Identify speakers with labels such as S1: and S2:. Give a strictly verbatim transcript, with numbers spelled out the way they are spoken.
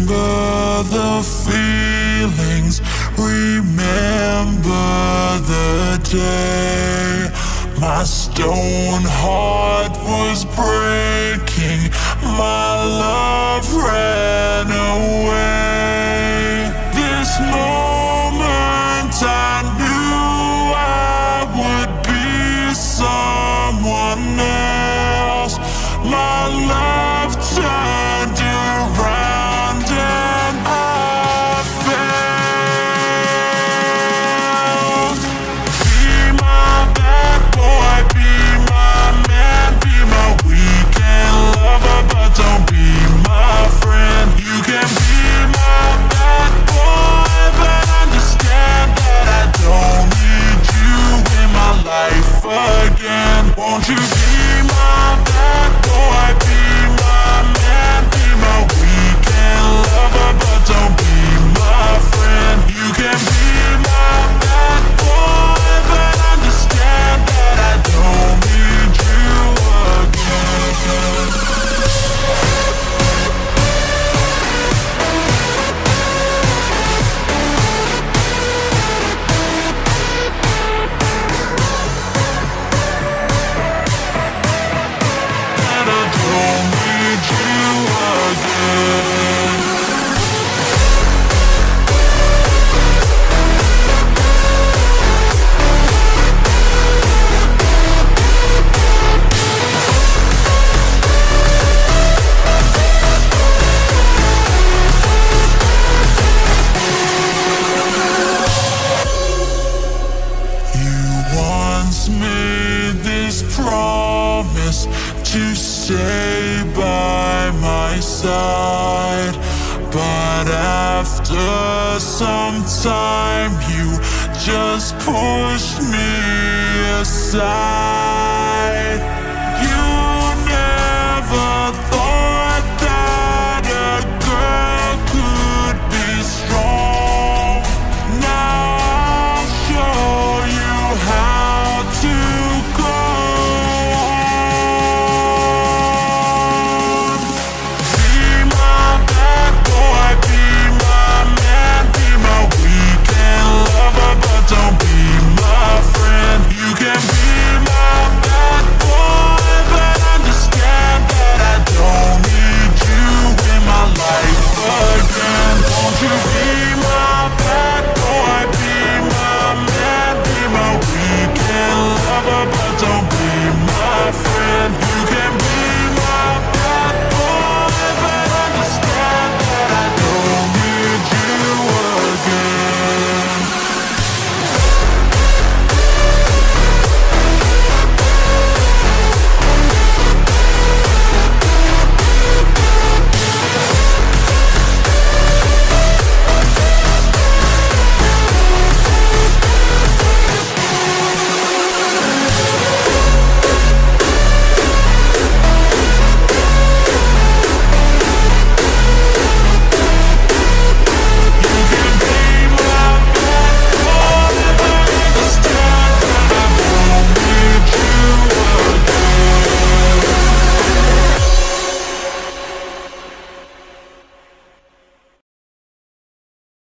S1: the feelings, remember the day my stone heart was breaking, my love ran away. This moment I knew I would be someone else. My love turned around and I failed. Be my bad boy, be my man, be my weekend lover, but don't be my friend. You can be my bad boy, but understand that I don't need you in my life again. Won't you be my bad boy, be my man, be my weekend lover, but don't be my friend. You can be my bad boy, but understand that I don't need you again. That I don't need you again. You once made this promise to stay by my side, but after some time you just pushed me aside. You never thought